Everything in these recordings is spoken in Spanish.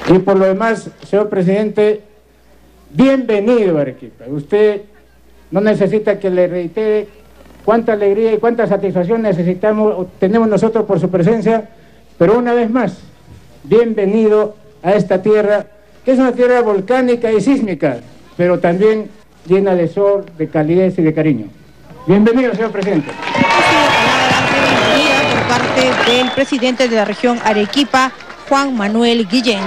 Y por lo demás, señor presidente, bienvenido a Arequipa. Usted no necesita que le reitere cuánta alegría y cuánta satisfacción tenemos nosotros por su presencia, pero una vez más, bienvenido a esta tierra, que es una tierra volcánica y sísmica, pero también llena de sol, de calidez y de cariño. Bienvenido, señor presidente. Bienvenida por parte del presidente de la región Arequipa, Juan Manuel Guillén.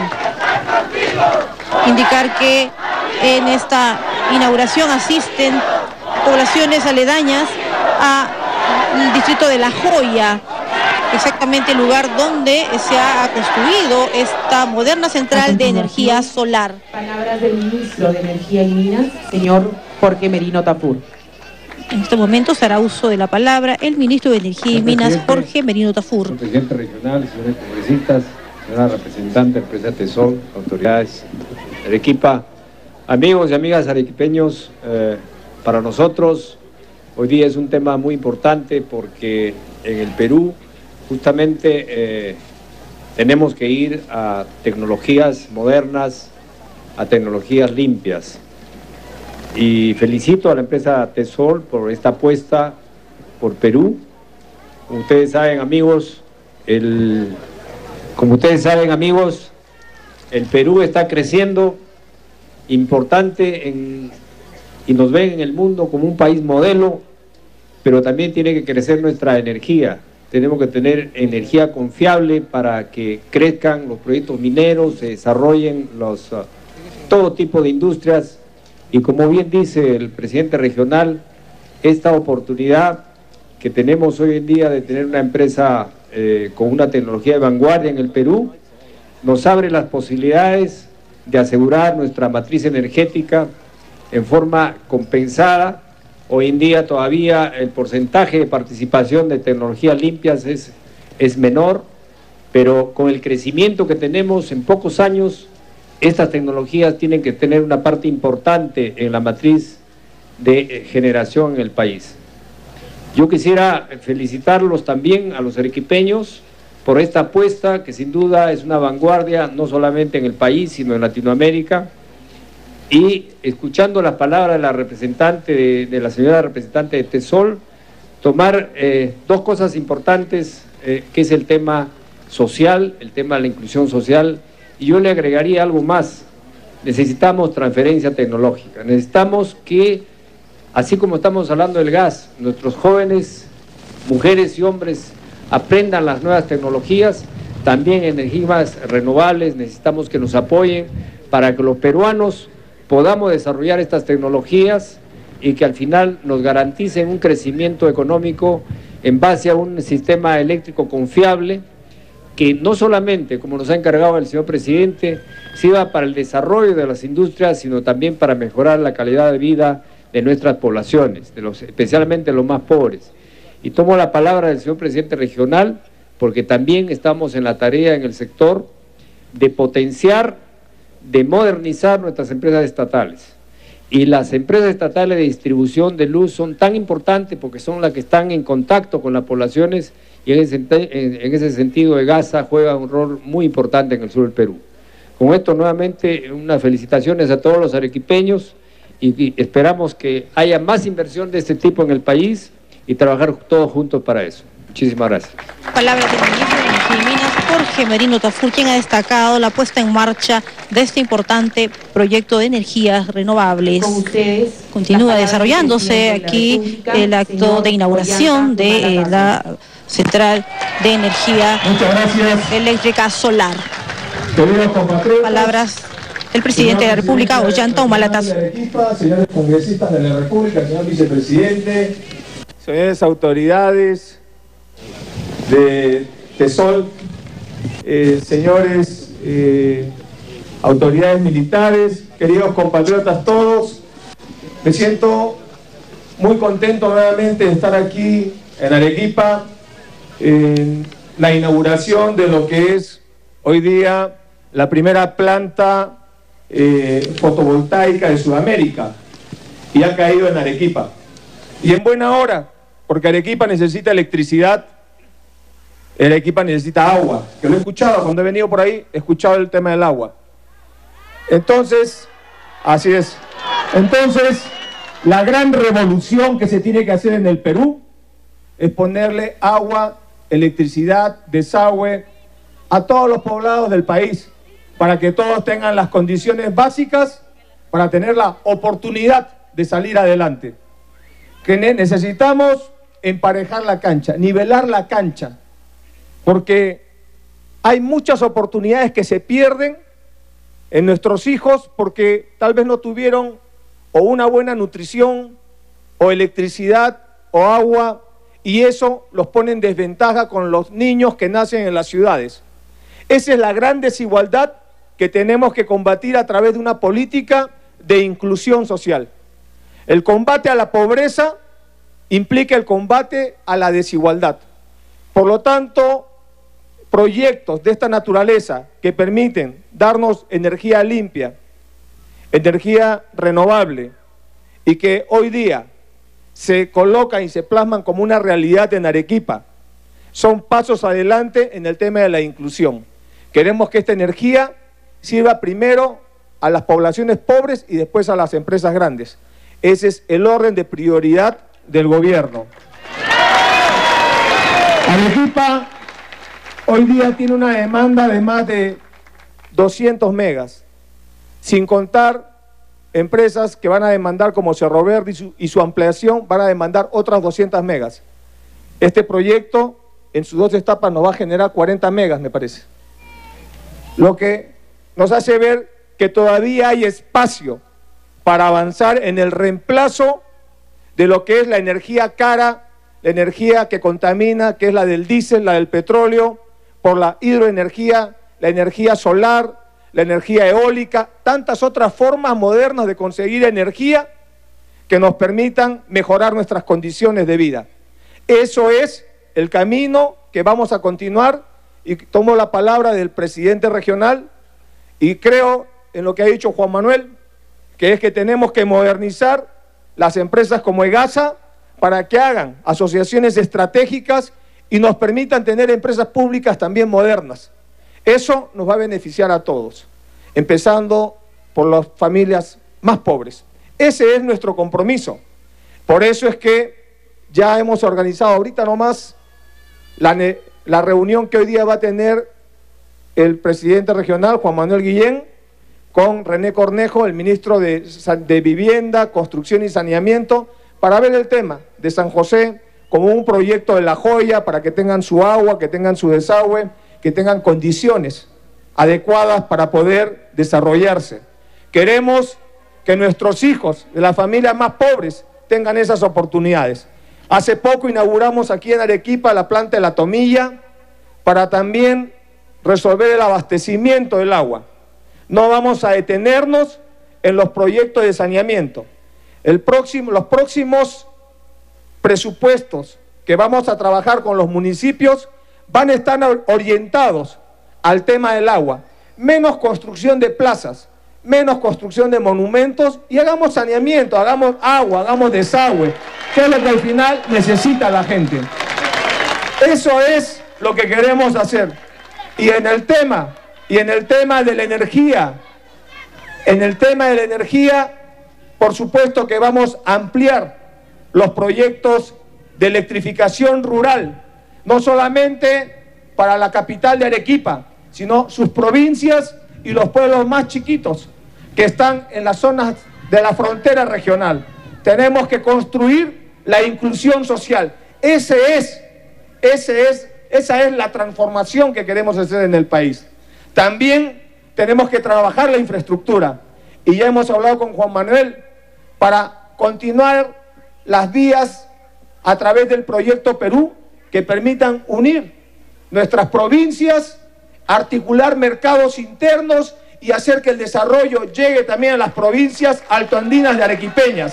Indicar que en esta inauguración asisten poblaciones aledañas al distrito de La Joya, exactamente el lugar donde se ha construido esta moderna central de energía solar. Palabras del ministro de Energía y Minas, señor Jorge Merino Tafur. En este momento se hará uso de la palabra el ministro de Energía y Minas, Jorge Merino Tafur. Señor presidente regional, señores congresistas, señora representante, empresa Tesol, autoridades de Arequipa, amigos y amigas arequipeños, para nosotros hoy día es un tema muy importante porque en el Perú justamente tenemos que ir a tecnologías modernas, a tecnologías limpias. Y felicito a la empresa Tesol por esta apuesta por Perú. Como ustedes saben, amigos, el Perú está creciendo importante y nos ven en el mundo como un país modelo, pero también tiene que crecer nuestra energía. Tenemos que tener energía confiable para que crezcan los proyectos mineros, se desarrollen todo tipo de industrias. Y como bien dice el presidente regional, esta oportunidad que tenemos hoy en día de tener una empresa con una tecnología de vanguardia en el Perú, nos abre las posibilidades de asegurar nuestra matriz energética en forma compensada. Hoy en día todavía el porcentaje de participación de tecnologías limpias es menor, pero con el crecimiento que tenemos en pocos años, estas tecnologías tienen que tener una parte importante en la matriz de generación en el país. Yo quisiera felicitarlos también a los arequipeños por esta apuesta que sin duda es una vanguardia no solamente en el país sino en Latinoamérica, y escuchando las palabras de la representante de la señora representante de Tesol, tomar dos cosas importantes, que es el tema social, el tema de la inclusión social. Y yo le agregaría algo más: necesitamos transferencia tecnológica, necesitamos que, así como estamos hablando del gas, nuestros jóvenes, mujeres y hombres aprendan las nuevas tecnologías, también energías renovables, necesitamos que nos apoyen para que los peruanos podamos desarrollar estas tecnologías y que al final nos garanticen un crecimiento económico en base a un sistema eléctrico confiable, que no solamente, como nos ha encargado el señor presidente, sirva para el desarrollo de las industrias, sino también para mejorar la calidad de vida de nuestras poblaciones, especialmente los más pobres. Y tomo la palabra del señor presidente regional, porque también estamos en la tarea en el sector de potenciar, de modernizar nuestras empresas estatales. Y las empresas estatales de distribución de luz son tan importantes porque son las que están en contacto con las poblaciones, y en ese sentido EGASA juega un rol muy importante en el sur del Perú. Con esto nuevamente unas felicitaciones a todos los arequipeños y esperamos que haya más inversión de este tipo en el país y trabajar todos juntos para eso. Muchísimas gracias. Palabras del ministro de Energía y Minas, Jorge Merino Tafur, quien ha destacado la puesta en marcha de este importante proyecto de energías renovables. Con ustedes, continúa desarrollándose aquí el acto de inauguración de la central de energía eléctrica solar. Palabras del presidente de la República, Ollanta Humala. Señores congresistas de la República, señor vicepresidente, señores autoridades de Tesol, señores autoridades militares, queridos compatriotas todos, me siento muy contento nuevamente de estar aquí en Arequipa, en la inauguración de lo que es hoy día la primera planta fotovoltaica de Sudamérica, y ha caído en Arequipa. Y en buena hora, porque Arequipa necesita electricidad, Arequipa necesita agua, que lo he escuchado cuando he venido por ahí, he escuchado el tema del agua. Entonces, así es. Entonces, la gran revolución que se tiene que hacer en el Perú es ponerle agua, electricidad, desagüe a todos los poblados del país, para que todos tengan las condiciones básicas para tener la oportunidad de salir adelante. Que necesitamos emparejar la cancha, nivelar la cancha, porque hay muchas oportunidades que se pierden en nuestros hijos porque tal vez no tuvieron o una buena nutrición, o electricidad, o agua, y eso los pone en desventaja con los niños que nacen en las ciudades. Esa es la gran desigualdad que tenemos que combatir a través de una política de inclusión social. El combate a la pobreza implica el combate a la desigualdad. Por lo tanto, proyectos de esta naturaleza que permiten darnos energía limpia, energía renovable, y que hoy día se colocan y se plasman como una realidad en Arequipa, son pasos adelante en el tema de la inclusión. Queremos que esta energía sirva primero a las poblaciones pobres y después a las empresas grandes. Ese es el orden de prioridad del gobierno. Arequipa hoy día tiene una demanda de más de 200 megas, sin contar empresas que van a demandar como Cerro Verde y su ampliación van a demandar otras 200 megas. Este proyecto en sus dos etapas nos va a generar 40 megas, me parece. Lo que nos hace ver que todavía hay espacio para avanzar en el reemplazo de lo que es la energía cara, la energía que contamina, que es la del diésel, la del petróleo, por la hidroenergía, la energía solar, la energía eólica, tantas otras formas modernas de conseguir energía que nos permitan mejorar nuestras condiciones de vida. Eso es el camino que vamos a continuar, y tomo la palabra del presidente regional y creo en lo que ha dicho Juan Manuel, que es que tenemos que modernizar las empresas como EGASA para que hagan asociaciones estratégicas y nos permitan tener empresas públicas también modernas. Eso nos va a beneficiar a todos, empezando por las familias más pobres. Ese es nuestro compromiso. Por eso es que ya hemos organizado ahorita nomás la reunión que hoy día va a tener el presidente regional, Juan Manuel Guillén, con René Cornejo, el ministro de Vivienda, Construcción y Saneamiento, para ver el tema de San José como un proyecto de La Joya, para que tengan su agua, que tengan su desagüe, que tengan condiciones adecuadas para poder desarrollarse. Queremos que nuestros hijos de las familias más pobres tengan esas oportunidades. Hace poco inauguramos aquí en Arequipa la planta de La Tomilla para también resolver el abastecimiento del agua. No vamos a detenernos en los proyectos de saneamiento. Los próximos presupuestos que vamos a trabajar con los municipios van a estar orientados al tema del agua. Menos construcción de plazas, menos construcción de monumentos y hagamos saneamiento, hagamos agua, hagamos desagüe, que es lo que al final necesita la gente. Eso es lo que queremos hacer. Y en el tema de la energía, por supuesto que vamos a ampliar los proyectos de electrificación rural, no solamente para la capital de Arequipa, sino sus provincias y los pueblos más chiquitos que están en las zonas de la frontera regional. Tenemos que construir la inclusión social. Esa es la transformación que queremos hacer en el país. También tenemos que trabajar la infraestructura. Y ya hemos hablado con Juan Manuel para continuar las vías a través del proyecto Perú que permitan unir nuestras provincias, articular mercados internos y hacer que el desarrollo llegue también a las provincias altoandinas de arequipeñas.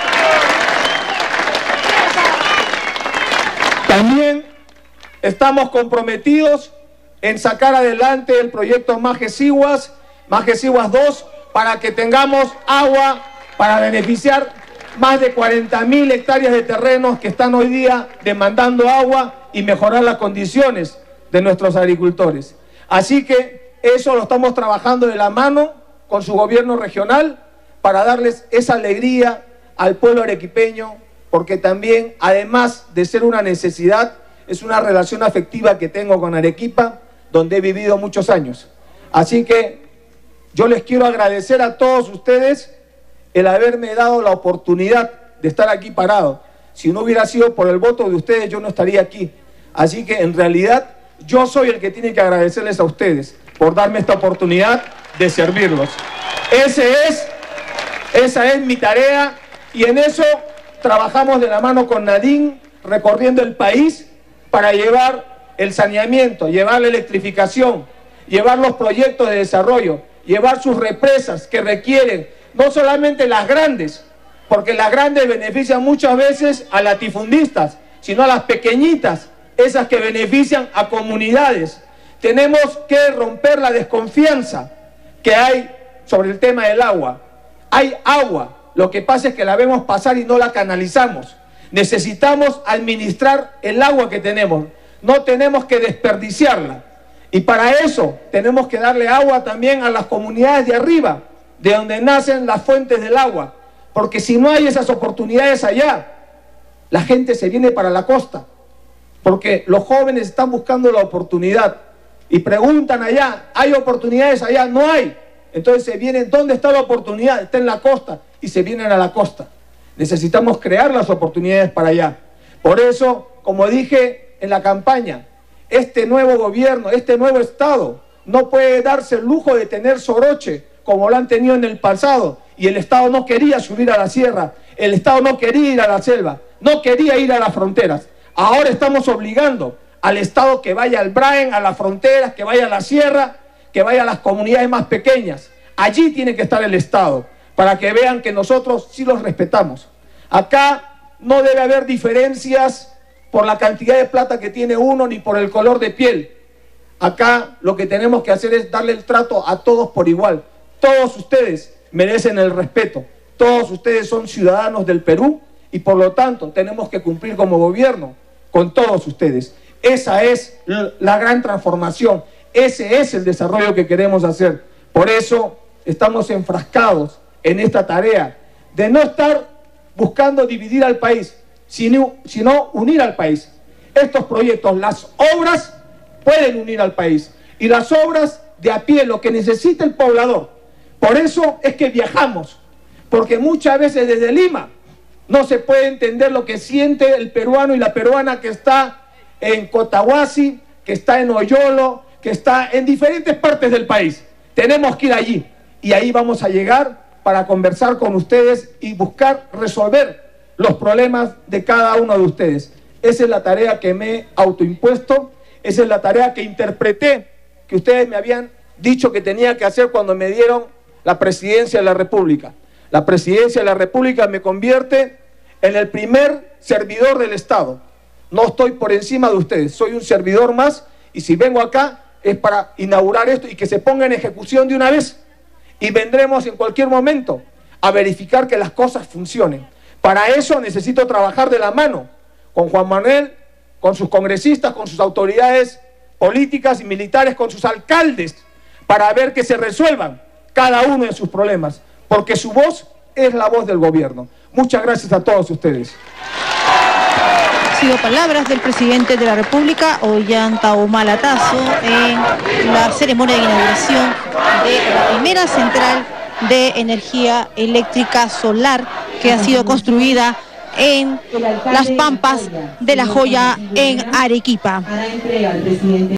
También estamos comprometidos en sacar adelante el proyecto Majesiguas 2, para que tengamos agua para beneficiar más de 40.000 hectáreas de terrenos que están hoy día demandando agua y mejorar las condiciones de nuestros agricultores. Así que eso lo estamos trabajando de la mano con su gobierno regional para darles esa alegría al pueblo arequipeño, porque también, además de ser una necesidad, es una relación afectiva que tengo con Arequipa, donde he vivido muchos años. Así que yo les quiero agradecer a todos ustedes el haberme dado la oportunidad de estar aquí parado. Si no hubiera sido por el voto de ustedes, yo no estaría aquí. Así que en realidad yo soy el que tiene que agradecerles a ustedes por darme esta oportunidad de servirlos. Esa es mi tarea, y en eso trabajamos de la mano con Nadine, recorriendo el país para llevar el saneamiento, llevar la electrificación, llevar los proyectos de desarrollo, llevar sus represas que requieren, no solamente las grandes, porque las grandes benefician muchas veces a latifundistas, sino a las pequeñitas, esas que benefician a comunidades. Tenemos que romper la desconfianza que hay sobre el tema del agua. Hay agua, lo que pasa es que la vemos pasar y no la canalizamos. Necesitamos administrar el agua que tenemos, no tenemos que desperdiciarla. Y para eso tenemos que darle agua también a las comunidades de arriba, de donde nacen las fuentes del agua. Porque si no hay esas oportunidades allá, la gente se viene para la costa. Porque los jóvenes están buscando la oportunidad y preguntan allá, ¿hay oportunidades allá? No hay. Entonces se vienen, ¿dónde está la oportunidad? Está en la costa, y se vienen a la costa. Necesitamos crear las oportunidades para allá. Por eso, como dije en la campaña, este nuevo gobierno, este nuevo Estado, no puede darse el lujo de tener soroche como lo han tenido en el pasado. Y el Estado no quería subir a la sierra, el Estado no quería ir a la selva, no quería ir a las fronteras. Ahora estamos obligando al Estado que vaya al Braen, a las fronteras, que vaya a la sierra, que vaya a las comunidades más pequeñas. Allí tiene que estar el Estado, para que vean que nosotros sí los respetamos. Acá no debe haber diferencias por la cantidad de plata que tiene uno, ni por el color de piel. Acá lo que tenemos que hacer es darle el trato a todos por igual. Todos ustedes merecen el respeto. Todos ustedes son ciudadanos del Perú, y por lo tanto tenemos que cumplir como gobierno con todos ustedes. Esa es la gran transformación. Ese es el desarrollo que queremos hacer. Por eso estamos enfrascados en esta tarea de no estar buscando dividir al país, sino unir al país. Estos proyectos, las obras, pueden unir al país. Y las obras de a pie, lo que necesita el poblador. Por eso es que viajamos. Porque muchas veces desde Lima no se puede entender lo que siente el peruano y la peruana que está en Cotahuasi, que está en Oyolo, que está en diferentes partes del país. Tenemos que ir allí, y ahí vamos a llegar para conversar con ustedes y buscar resolver los problemas de cada uno de ustedes. Esa es la tarea que me he autoimpuesto, esa es la tarea que interpreté, que ustedes me habían dicho que tenía que hacer cuando me dieron la presidencia de la República. La presidencia de la República me convierte en el primer servidor del Estado. No estoy por encima de ustedes, soy un servidor más, y si vengo acá es para inaugurar esto y que se ponga en ejecución de una vez. Y vendremos en cualquier momento a verificar que las cosas funcionen. Para eso necesito trabajar de la mano con Juan Manuel, con sus congresistas, con sus autoridades políticas y militares, con sus alcaldes, para ver que se resuelvan cada uno de sus problemas, porque su voz es la voz del gobierno. Muchas gracias a todos ustedes. Han sido palabras del presidente de la República, Ollanta Humala Tazo, en la ceremonia de inauguración de la primera central de energía eléctrica solar que ha sido construida en las Pampas de La Joya, en Arequipa.